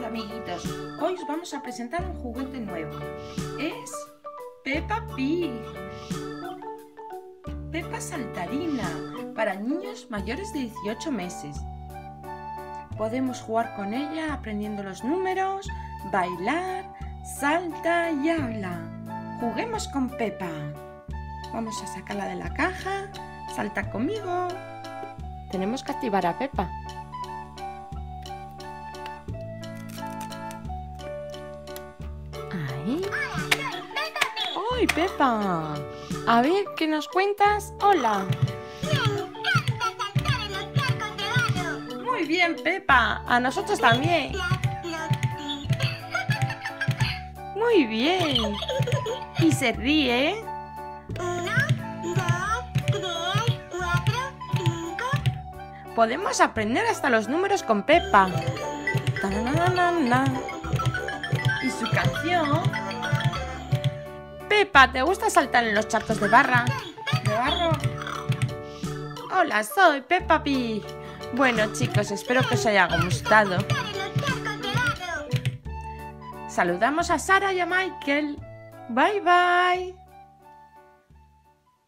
Hola amiguitos, hoy os vamos a presentar un juguete nuevo. Es Peppa Pig. Peppa saltarina para niños mayores de 18 meses. Podemos jugar con ella aprendiendo los números, bailar, salta y habla. Juguemos con Peppa. Vamos a sacarla de la caja. Salta conmigo. Tenemos que activar a Peppa. Ahí. ¡Ay, Peppa! A ver, ¿qué nos cuentas? ¡Hola! Muy bien, Peppa. A nosotros también. Muy bien. Y se ríe. 1, 2, 3, 4, 5. Podemos aprender hasta los números con Peppa. Tananana. Y su canción. Peppa, ¿te gusta saltar en los charcos de barro? Hola, soy Peppa Pig. Bueno, chicos, espero que os haya gustado. Saludamos a Sara y a Michael. Bye, bye.